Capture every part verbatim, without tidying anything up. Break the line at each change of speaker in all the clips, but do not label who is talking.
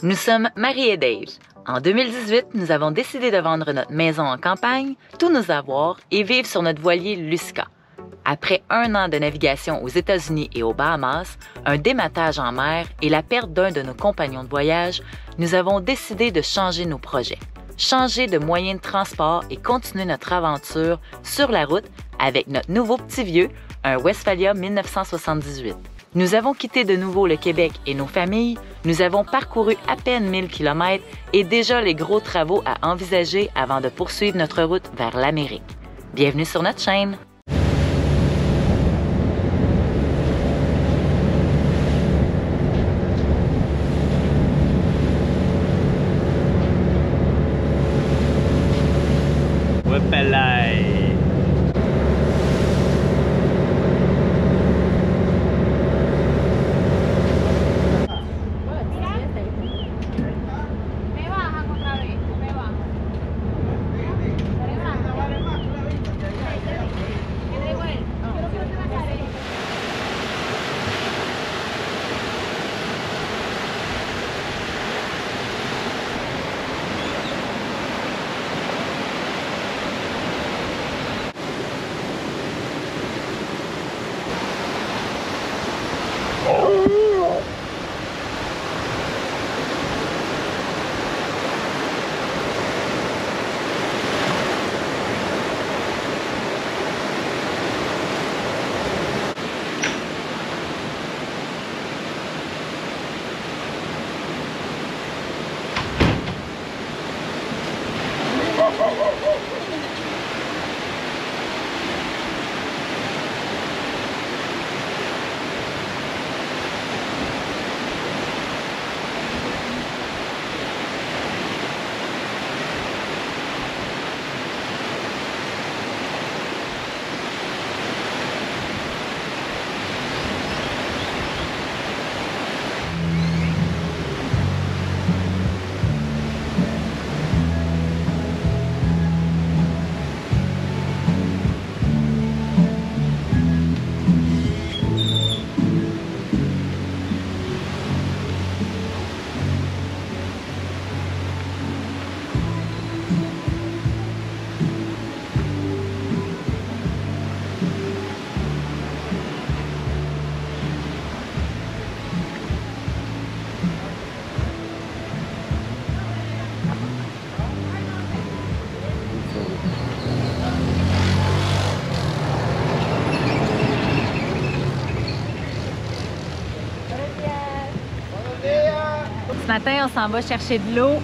Nous sommes Marie et Dave. En deux mille dix-huit, nous avons décidé de vendre notre maison en campagne, tous nos avoirs et vivre sur notre voilier Lusca. Après un an de navigation aux États-Unis et aux Bahamas, un dématage en mer et la perte d'un de nos compagnons de voyage, nous avons décidé de changer nos projets. Changer de moyen de transport et continuer notre aventure sur la route avec notre nouveau petit vieux, un Westphalia mille neuf cent soixante-dix-huit. Nous avons quitté de nouveau le Québec et nos familles, nous avons parcouru à peine mille kilomètres et déjà les gros travaux à envisager avant de poursuivre notre route vers l'Amérique. Bienvenue sur notre chaîne! Ce matin, on s'en va chercher de l'eau.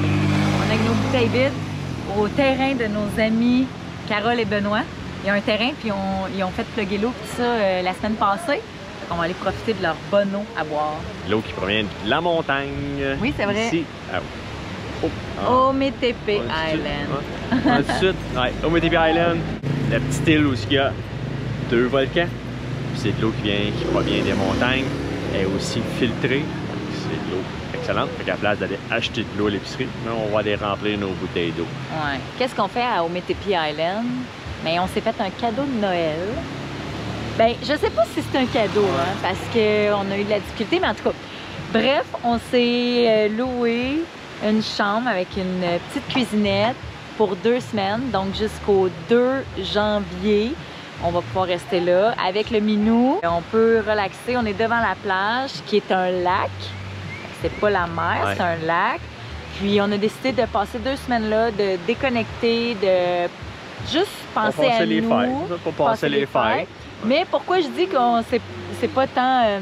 On a nos bouteilles vides au terrain de nos amis Carole et Benoît. Il y a un terrain, puis on, ils ont fait plugger l'eau, tout ça, euh, la semaine passée. On va aller profiter de leur bonne eau à boire.
L'eau qui provient de la montagne.
Oui, c'est vrai. Ici.
Ah, oh, ah.
Ometepe Island.
En dessous, ouais, Ometepe Island. La petite île où il y a deux volcans. C'est de l'eau qui, vient, qui provient des montagnes. Elle est aussi filtrée. C'est de l'eau excellente. Fait qu'à la place d'aller acheter de l'eau à l'épicerie, on va aller remplir nos bouteilles d'eau.
Ouais. Qu'est-ce qu'on fait à Ometepe Island? Bien, on s'est fait un cadeau de Noël. Ben, je sais pas si c'est un cadeau, hein, parce qu'on a eu de la difficulté, mais en tout cas, bref, on s'est loué une chambre avec une petite cuisinette pour deux semaines, donc jusqu'au deux janvier. On va pouvoir rester là avec le minou. On peut relaxer, on est devant la plage qui est un lac. C'est pas la mer, ouais. C'est un lac. Puis on a décidé de passer deux semaines là, de déconnecter, de juste penser
pour passer
à
les
nous.
Fêtes. Pour passer, passer les fêtes. fêtes.
Mais pourquoi je dis qu'on c'est pas tant euh,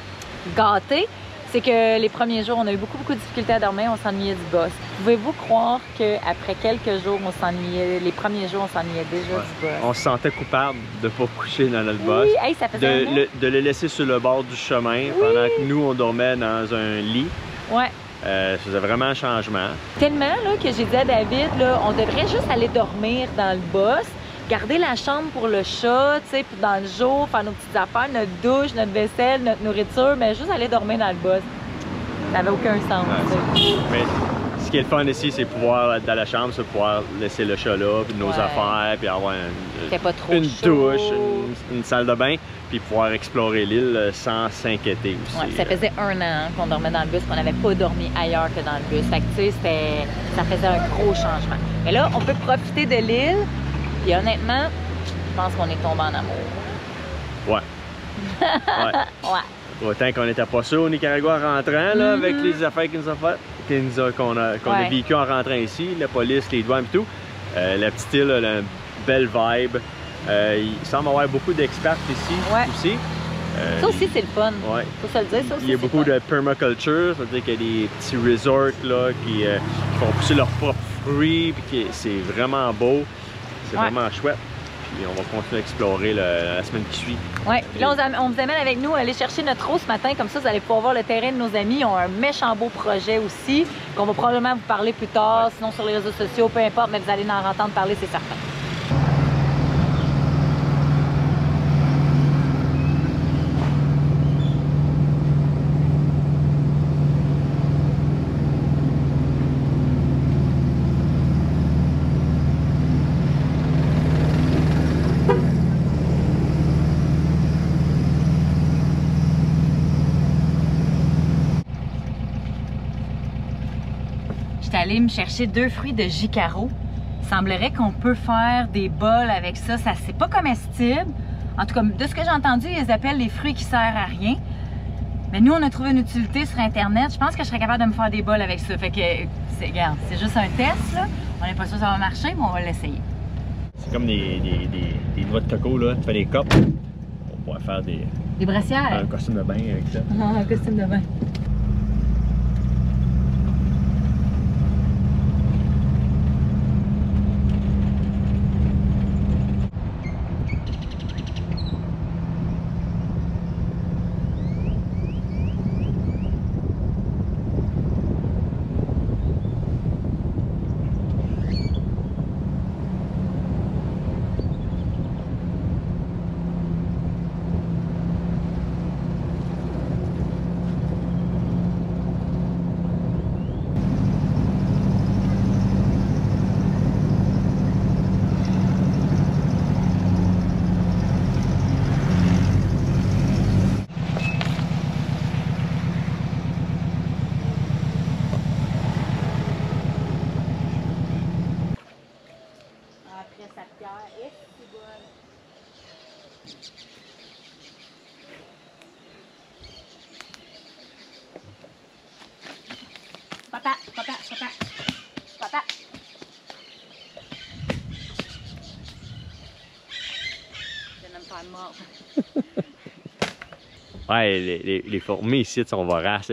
gâté, c'est que les premiers jours, on a eu beaucoup, beaucoup de difficultés à dormir, on s'ennuyait du boss. Pouvez-vous croire qu'après quelques jours, on s'ennuyait, les premiers jours, on s'ennuyait déjà ouais. du boss?
On se sentait coupable de ne pas coucher dans notre boss.
Oui, hey, ça faisait
de, le, de le laisser sur le bord du chemin oui. pendant que nous, on dormait dans un lit. Ouais. Euh, ça faisait vraiment un changement.
Tellement là, que j'ai dit à David, là, on devrait juste aller dormir dans le boss. Garder la chambre pour le chat, tu sais, dans le jour, faire nos petites affaires, notre douche, notre vaisselle, notre nourriture, mais juste aller dormir dans le boss. Ça n'avait aucun sens.
Ouais, mais ce qui est le fun ici, c'est pouvoir, dans la chambre, c'est pouvoir laisser le chat là, puis nos
ouais.
affaires, puis avoir une,
pas trop
une
chaud.
douche, une, une salle de bain, puis pouvoir explorer l'île sans s'inquiéter aussi.
Ouais, ça faisait un an qu'on dormait dans le bus, qu'on n'avait pas dormi ailleurs que dans le bus. Fait que tu sais, ça faisait un gros changement. Mais là, on peut profiter de l'île, puis honnêtement, je pense qu'on est tombé en amour.
Ouais. ouais.
ouais.
Autant qu'on n'était pas sûr au Nicaragua en rentrant, là, mm-hmm. avec les affaires qu'ils nous ont faites, qu'on a, qu'on ouais. a vécu en rentrant ici, la police, les douanes et tout. Euh, la petite île a une belle vibe. Euh, il semble y avoir beaucoup d'experts ici
ouais.
aussi. Euh,
ça aussi, c'est le fun.
Ouais.
Faut se le dire, ça aussi.
Il y a beaucoup
de
permaculture, c'est-à-dire qu'il y a des petits resorts là, qui, euh, qui font pousser leurs propres fruits, puis c'est vraiment beau. C'est ouais. vraiment chouette. Puis on va continuer à explorer le, la semaine qui suit.
Oui, puis là, on, on vous amène avec nous aller chercher notre eau ce matin. Comme ça, vous allez pouvoir voir le terrain de nos amis. Ils ont un méchant beau projet aussi, qu'on va probablement vous parler plus tard, ouais. sinon sur les réseaux sociaux, peu importe, mais vous allez en entendre parler, c'est certain. J'étais allée me chercher deux fruits de jicaro. Il semblerait qu'on peut faire des bols avec ça. Ça, c'est pas comestible. En tout cas, de ce que j'ai entendu, ils appellent les fruits qui servent à rien. Mais nous, on a trouvé une utilité sur Internet. Je pense que je serais capable de me faire des bols avec ça. Fait que, c'est, regarde, c'est juste un test, là. On n'est pas sûr que ça va marcher, mais on va l'essayer.
C'est comme des, des, des, des noix de coco, là. Tu fais des copes. On pourrait faire des...
Des brassières?
Un costume de bain avec ça.
Ah, un costume de bain. Papa, papa, papa, papa. Je viens de me faire mordre.
Ouais, les, les, les fourmis ici sont voraces.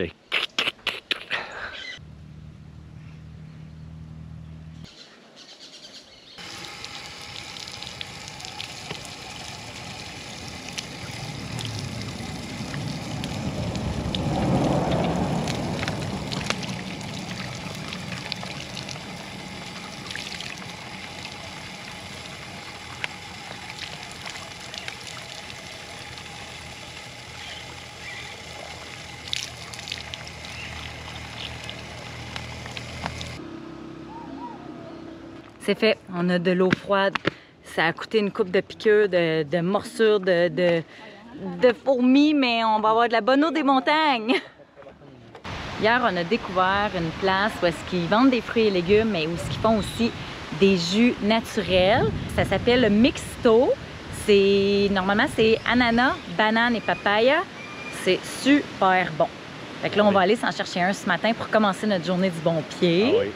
C'est fait, on a de l'eau froide. Ça a coûté une coupe de piqûres, de, de morsures, de, de, de fourmis, mais on va avoir de la bonne eau des montagnes. Hier, on a découvert une place où est-ce qu'ils vendent des fruits et légumes, mais où est-ce qu'ils font aussi des jus naturels. Ça s'appelle le Mixto. C'est normalement, c'est ananas, banane et papaya. C'est super bon. Fait que là, on va aller s'en chercher un ce matin pour commencer notre journée du bon pied.
Ah oui.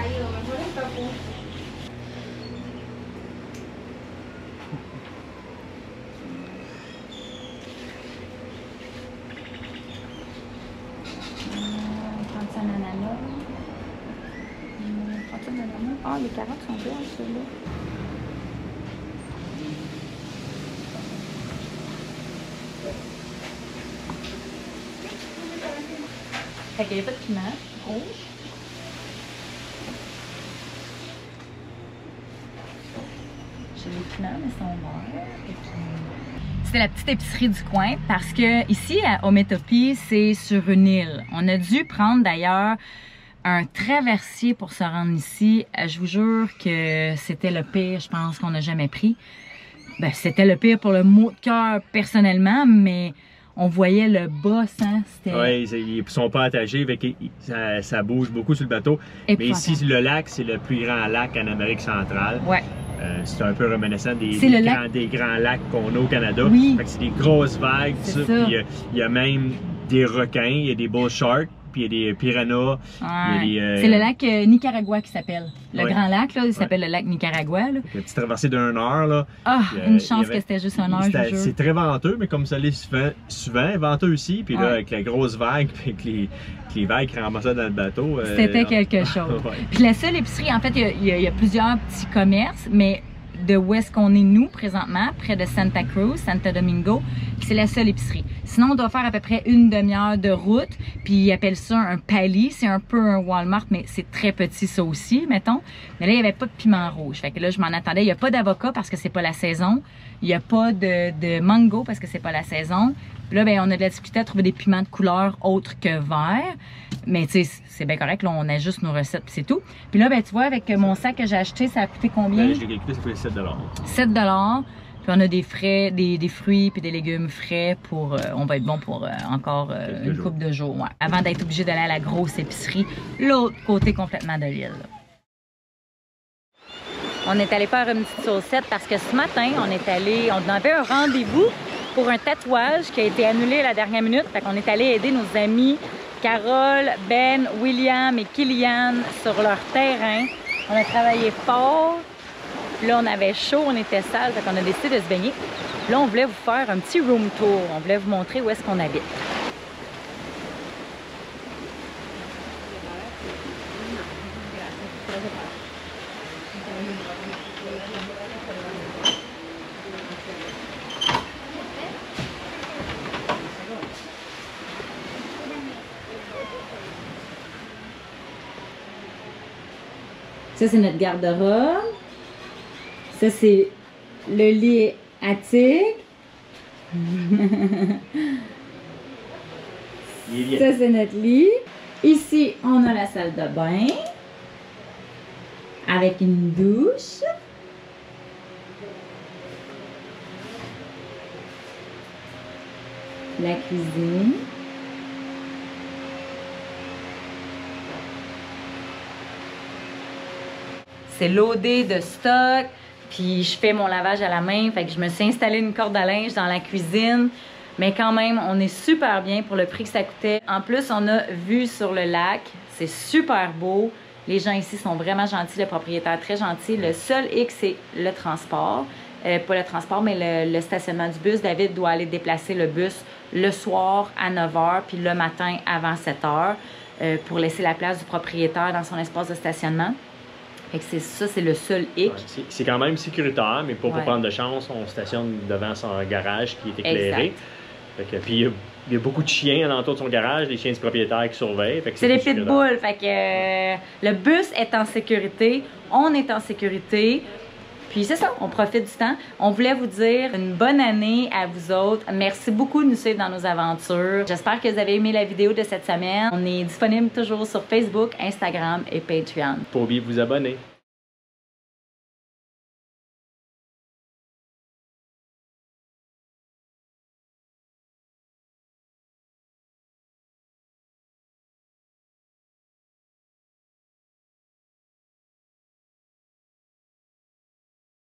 tayo. Magulang pa po. trente-cinq ananas. trente-cinq ananas. Ah, les carottes sont bien, ceux-là. Fait qu'il n'y a pas de piment rouge. J'ai les piments, mais ils sont verts. C'était la petite épicerie du coin parce que ici à Ometepi, c'est sur une île. On a dû prendre d'ailleurs un traversier pour se rendre ici. Je vous jure que c'était le pire, je pense, qu'on n'a jamais pris. Ben, c'était le pire pour le mot de cœur personnellement, mais on voyait le boss, hein?
Oui, ils ne sont pas attachés, ça, ça bouge beaucoup sur le bateau.
Et
mais ici, le lac, c'est le plus grand lac en Amérique centrale.
Ouais.
Euh, c'est un peu reminiscent des,
des,
grands,
lac...
des grands lacs qu'on a au Canada.
Oui.
C'est des grosses vagues, ça.
ça.
Puis il y a même des requins, il y a des bull sharks, puis il y a des piranhas.
Ouais.
Euh...
C'est le lac euh, Nicaragua qui s'appelle. Le
ouais.
grand lac, là, il s'appelle
ouais.
le lac Nicaragua. Là.
Une petite traversée d'une heure. Là.
Ah,
puis,
une
euh,
chance
avait...
que c'était juste une heure, je vous jure.
C'est très venteux, mais comme ça l'est souvent, souvent venteux aussi. Puis là, ouais. avec la grosse vague, puis avec les, les vagues qui ramassaient dans le bateau. Euh...
C'était quelque chose. ouais. Puis la seule épicerie, en fait, il y, y, y a plusieurs petits commerces, mais de où est-ce qu'on est nous présentement, près de Santa Cruz, Santo Domingo, c'est la seule épicerie. Sinon, on doit faire à peu près une demi-heure de route, puis ils appellent ça un pali, c'est un peu un Walmart, mais c'est très petit ça aussi, mettons. Mais là, il n'y avait pas de piment rouge, fait que là, je m'en attendais. Il n'y a pas d'avocat parce que c'est pas la saison, il n'y a pas de, de mango parce que c'est pas la saison. Puis là, ben, on a de la difficulté à trouver des piments de couleur autres que vert. Mais tu sais, c'est bien correct, là, on ajuste nos recettes, puis c'est tout. Puis là, ben, tu vois, avec mon sac que j'ai acheté, ça a coûté combien?
Ben, je l'ai calculé, ça fait sept dollars.
sept dollars. Puis on a des frais, des, des fruits puis des légumes frais pour, euh, on va être bon pour euh, encore euh, une couple de jours. Ouais. Avant d'être obligé d'aller à la grosse épicerie, l'autre côté complètement de l'île. On est allé faire une petite saucette parce que ce matin, on est allé, on avait un rendez-vous pour un tatouage qui a été annulé à la dernière minute. Fait qu'on est allé aider nos amis Carole, Ben, William et Kylian sur leur terrain. On a travaillé fort. Là, on avait chaud, on était sale, fait qu'on a décidé de se baigner. Là, on voulait vous faire un petit room tour. On voulait vous montrer où est-ce qu'on habite. Ça, c'est notre garde-robe. Ça, c'est le lit attique. Ça, c'est notre lit. Ici, on a la salle de bain. Avec une douche. La cuisine. C'est loadé de stock, puis je fais mon lavage à la main, fait que je me suis installé une corde à linge dans la cuisine, mais quand même, on est super bien pour le prix que ça coûtait. En plus, on a vue sur le lac, c'est super beau, les gens ici sont vraiment gentils, le propriétaire très gentil. Le seul hic, c'est le transport, euh, pas le transport, mais le, le stationnement du bus. David doit aller déplacer le bus le soir à neuf heures, puis le matin avant sept heures, euh, pour laisser la place du propriétaire dans son espace de stationnement. Fait que c'est ça, c'est le seul hic. Ouais,
c'est quand même sécuritaire, mais pas pour
ouais.
prendre de chance, on stationne devant son garage qui est éclairé. Fait que, puis il y, y a beaucoup de chiens alentour de son garage, des chiens du propriétaire qui surveillent.
C'est des pitbulls, fait que euh, le bus est en sécurité, on est en sécurité. Puis c'est ça, on profite du temps. On voulait vous dire une bonne année à vous autres. Merci beaucoup de nous suivre dans nos aventures. J'espère que vous avez aimé la vidéo de cette semaine. On est disponible toujours sur Facebook, Instagram et Patreon.
Pas oublier de vous abonner.